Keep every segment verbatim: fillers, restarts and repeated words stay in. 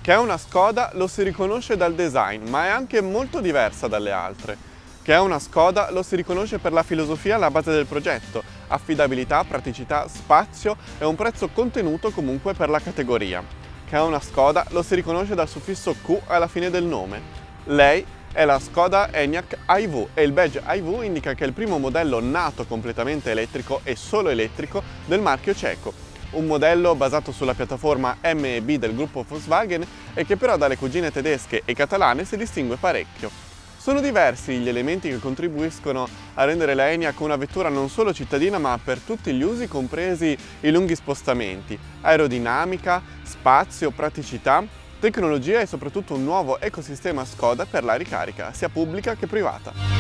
Che è una Skoda lo si riconosce dal design, ma è anche molto diversa dalle altre. Che è una Skoda lo si riconosce per la filosofia alla base del progetto, affidabilità, praticità, spazio e un prezzo contenuto comunque per la categoria. Che è una Skoda lo si riconosce dal suffisso Q alla fine del nome. Lei è la Skoda Enyaq i V e il badge i V indica che è il primo modello nato completamente elettrico e solo elettrico del marchio ceco. Un modello basato sulla piattaforma M e B del gruppo Volkswagen e che però dalle cugine tedesche e catalane si distingue parecchio. Sono diversi gli elementi che contribuiscono a rendere la Enyaq una vettura non solo cittadina ma per tutti gli usi, compresi i lunghi spostamenti, aerodinamica, spazio, praticità, tecnologia e soprattutto un nuovo ecosistema Skoda per la ricarica, sia pubblica che privata.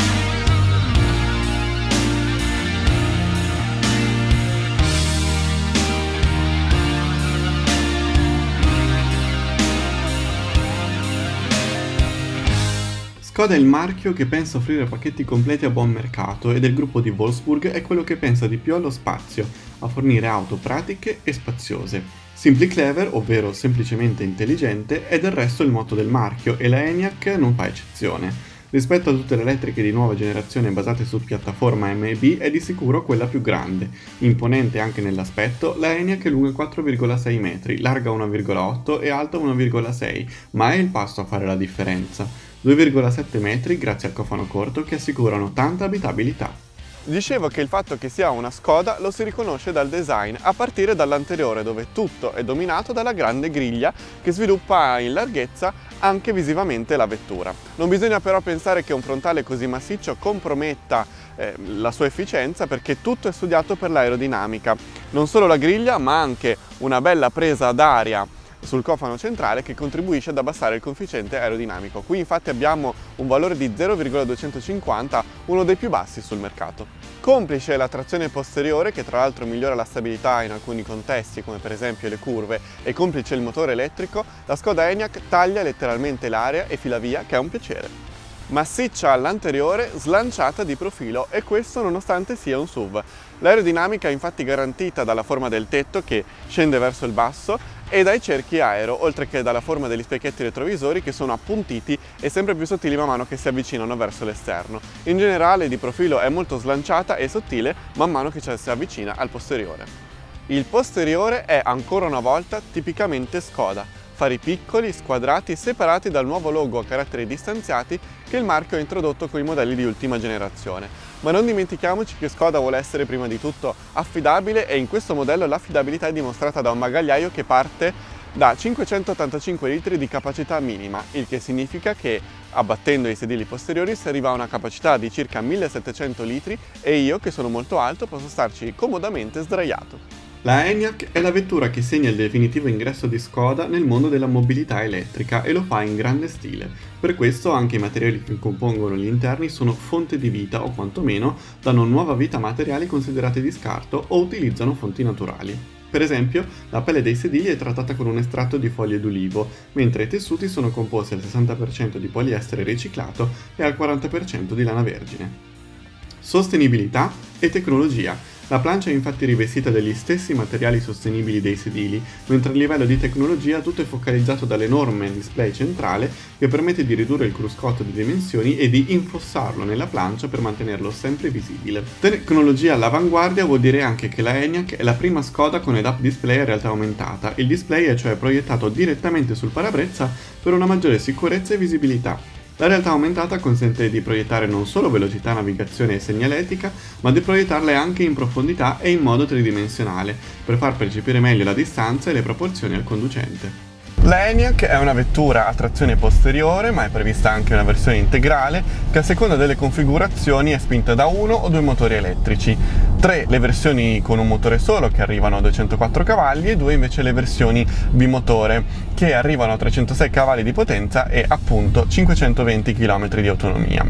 Skoda è il marchio che pensa offrire pacchetti completi a buon mercato e del gruppo di Wolfsburg è quello che pensa di più allo spazio, a fornire auto pratiche e spaziose. Simply Clever, ovvero semplicemente intelligente, è del resto il motto del marchio e la Enyaq non fa eccezione. Rispetto a tutte le elettriche di nuova generazione basate su piattaforma M e B è di sicuro quella più grande. Imponente anche nell'aspetto, la Enyaq è lunga quattro virgola sei metri, larga uno virgola otto e alta uno virgola sei, ma è il passo a fare la differenza. due virgola sette metri grazie al cofano corto che assicurano tanta abitabilità. Dicevo che il fatto che sia una Skoda lo si riconosce dal design, a partire dall'anteriore dove tutto è dominato dalla grande griglia che sviluppa in larghezza anche visivamente la vettura. Non bisogna però pensare che un frontale così massiccio comprometta eh, la sua efficienza perché tutto è studiato per l'aerodinamica. Non solo la griglia ma anche una bella presa d'aria sul cofano centrale che contribuisce ad abbassare il coefficiente aerodinamico. Qui infatti abbiamo un valore di zero virgola duecentocinquanta, uno dei più bassi sul mercato. Complice la trazione posteriore che tra l'altro migliora la stabilità in alcuni contesti come per esempio le curve e complice il motore elettrico, la Skoda Enyaq taglia letteralmente l'aria e fila via che è un piacere. Massiccia all'anteriore, slanciata di profilo e questo nonostante sia un S U V. L'aerodinamica è infatti garantita dalla forma del tetto che scende verso il basso e dai cerchi aero, oltre che dalla forma degli specchietti retrovisori che sono appuntiti e sempre più sottili man mano che si avvicinano verso l'esterno. In generale di profilo è molto slanciata e sottile man mano che ci si avvicina al posteriore. Il posteriore è ancora una volta tipicamente Skoda. Fari piccoli, squadrati, separati dal nuovo logo a caratteri distanziati che il marchio ha introdotto con i modelli di ultima generazione. Ma non dimentichiamoci che Skoda vuole essere prima di tutto affidabile e in questo modello l'affidabilità è dimostrata da un bagagliaio che parte da cinquecentottantacinque litri di capacità minima, il che significa che abbattendo i sedili posteriori si arriva a una capacità di circa millesettecento litri e io, che sono molto alto, posso starci comodamente sdraiato. La Enyaq è la vettura che segna il definitivo ingresso di Skoda nel mondo della mobilità elettrica e lo fa in grande stile. Per questo anche i materiali che compongono gli interni sono fonte di vita o quantomeno danno nuova vita a materiali considerati di scarto o utilizzano fonti naturali. Per esempio, la pelle dei sedili è trattata con un estratto di foglie d'ulivo, mentre i tessuti sono composti al sessanta per cento di poliestere riciclato e al quaranta per cento di lana vergine. Sostenibilità e tecnologia. La plancia è infatti rivestita degli stessi materiali sostenibili dei sedili, mentre a livello di tecnologia tutto è focalizzato dall'enorme display centrale che permette di ridurre il cruscotto di dimensioni e di infossarlo nella plancia per mantenerlo sempre visibile. Tecnologia all'avanguardia vuol dire anche che la Enyaq è la prima Skoda con head-up display a realtà aumentata. Il display è cioè proiettato direttamente sul parabrezza per una maggiore sicurezza e visibilità. La realtà aumentata consente di proiettare non solo velocità, navigazione e segnaletica, ma di proiettarle anche in profondità e in modo tridimensionale, per far percepire meglio la distanza e le proporzioni al conducente. La Enyaq è una vettura a trazione posteriore, ma è prevista anche una versione integrale che a seconda delle configurazioni è spinta da uno o due motori elettrici. Tre le versioni con un motore solo che arrivano a duecentoquattro cavalli e due invece le versioni bimotore che arrivano a trecentosei cavalli di potenza e appunto cinquecentoventi chilometri di autonomia.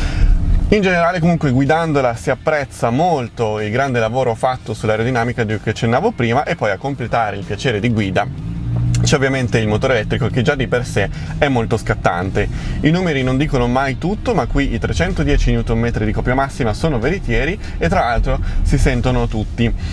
In generale comunque guidandola si apprezza molto il grande lavoro fatto sull'aerodinamica di cui accennavo prima e poi a completare il piacere di guida c'è ovviamente il motore elettrico che già di per sé è molto scattante. I numeri non dicono mai tutto, ma qui i trecentodieci newton metri di coppia massima sono veritieri e tra l'altro si sentono tutti.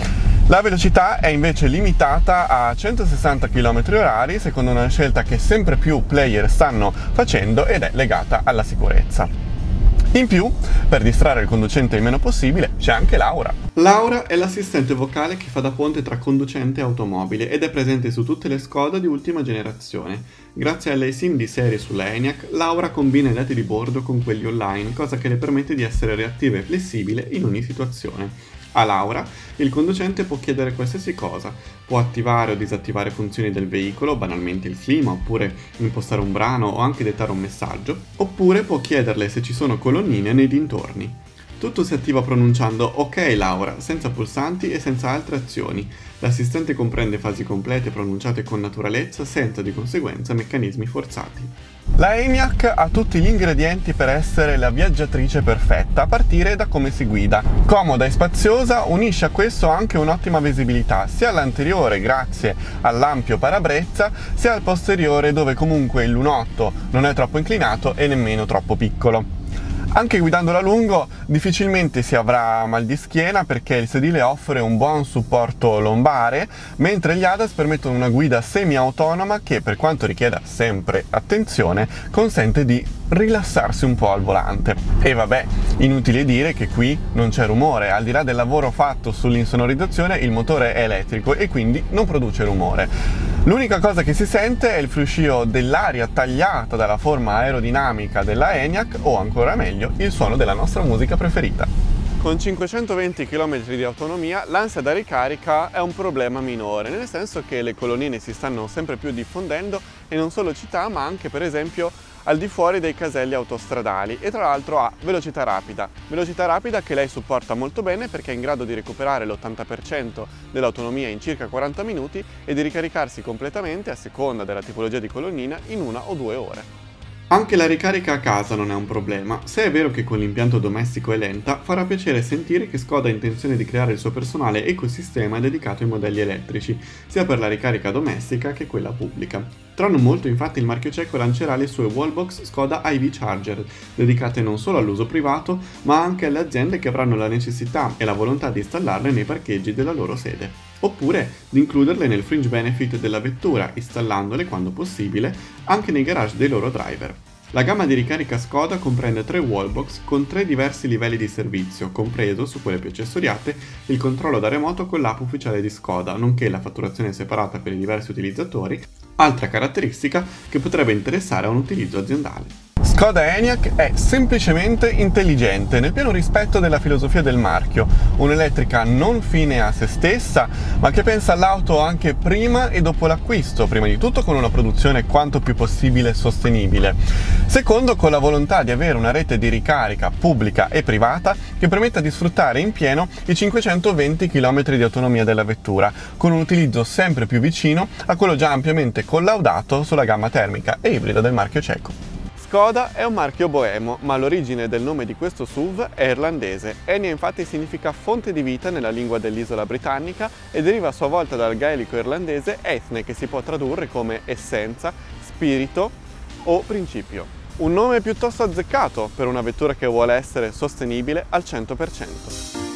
La velocità è invece limitata a centosessanta chilometri orari, secondo una scelta che sempre più player stanno facendo ed è legata alla sicurezza. In più, per distrarre il conducente il meno possibile, c'è anche Laura. Laura è l'assistente vocale che fa da ponte tra conducente e automobile ed è presente su tutte le Skoda di ultima generazione. Grazie alle SIM di serie sulla ENIAC, Laura combina i dati di bordo con quelli online, cosa che le permette di essere reattiva e flessibile in ogni situazione. A Laura, il conducente può chiedere qualsiasi cosa, può attivare o disattivare funzioni del veicolo, banalmente il clima, oppure impostare un brano o anche dettare un messaggio, oppure può chiederle se ci sono colonnine nei dintorni. Tutto si attiva pronunciando "Ok Laura", senza pulsanti e senza altre azioni. L'assistente comprende fasi complete pronunciate con naturalezza, senza di conseguenza meccanismi forzati. La ENIAC ha tutti gli ingredienti per essere la viaggiatrice perfetta, a partire da come si guida. Comoda e spaziosa, unisce a questo anche un'ottima visibilità, sia all'anteriore grazie all'ampio parabrezza, sia al posteriore dove comunque il lunotto non è troppo inclinato e nemmeno troppo piccolo. Anche guidandola a lungo difficilmente si avrà mal di schiena perché il sedile offre un buon supporto lombare, mentre gli A D A S permettono una guida semi-autonoma che, per quanto richieda sempre attenzione, consente di rilassarsi un po' al volante. E vabbè, inutile dire che qui non c'è rumore, al di là del lavoro fatto sull'insonorizzazione il motore è elettrico e quindi non produce rumore. L'unica cosa che si sente è il fruscio dell'aria tagliata dalla forma aerodinamica della ENIAC o, ancora meglio, il suono della nostra musica preferita. Con cinquecentoventi chilometri di autonomia l'ansia da ricarica è un problema minore, nel senso che le colonnine si stanno sempre più diffondendo e non solo città ma anche per esempio al di fuori dei caselli autostradali e tra l'altro ha velocità rapida. Velocità rapida che lei supporta molto bene perché è in grado di recuperare l'ottanta per cento dell'autonomia in circa quaranta minuti e di ricaricarsi completamente a seconda della tipologia di colonnina in una o due ore. Anche la ricarica a casa non è un problema. Se è vero che con l'impianto domestico è lenta, farà piacere sentire che Skoda ha intenzione di creare il suo personale ecosistema dedicato ai modelli elettrici, sia per la ricarica domestica che quella pubblica. Tra non molto infatti il marchio ceco lancerà le sue wallbox Skoda I V Charger, dedicate non solo all'uso privato, ma anche alle aziende che avranno la necessità e la volontà di installarle nei parcheggi della loro sede. Oppure di includerle nel fringe benefit della vettura, installandole, quando possibile, anche nei garage dei loro driver. La gamma di ricarica Skoda comprende tre wallbox con tre diversi livelli di servizio, compreso, su quelle più accessoriate, il controllo da remoto con l'app ufficiale di Skoda, nonché la fatturazione separata per i diversi utilizzatori, altra caratteristica che potrebbe interessare a un utilizzo aziendale. Skoda ENIAC è semplicemente intelligente, nel pieno rispetto della filosofia del marchio, un'elettrica non fine a se stessa, ma che pensa all'auto anche prima e dopo l'acquisto, prima di tutto con una produzione quanto più possibile sostenibile, secondo con la volontà di avere una rete di ricarica pubblica e privata che permetta di sfruttare in pieno i cinquecentoventi chilometri di autonomia della vettura, con un utilizzo sempre più vicino a quello già ampiamente collaudato sulla gamma termica e ibrida del marchio ceco. Skoda è un marchio boemo, ma l'origine del nome di questo S U V è irlandese. Enya infatti significa fonte di vita nella lingua dell'isola britannica e deriva a sua volta dal gaelico irlandese ethne, che si può tradurre come essenza, spirito o principio. Un nome piuttosto azzeccato per una vettura che vuole essere sostenibile al cento per cento.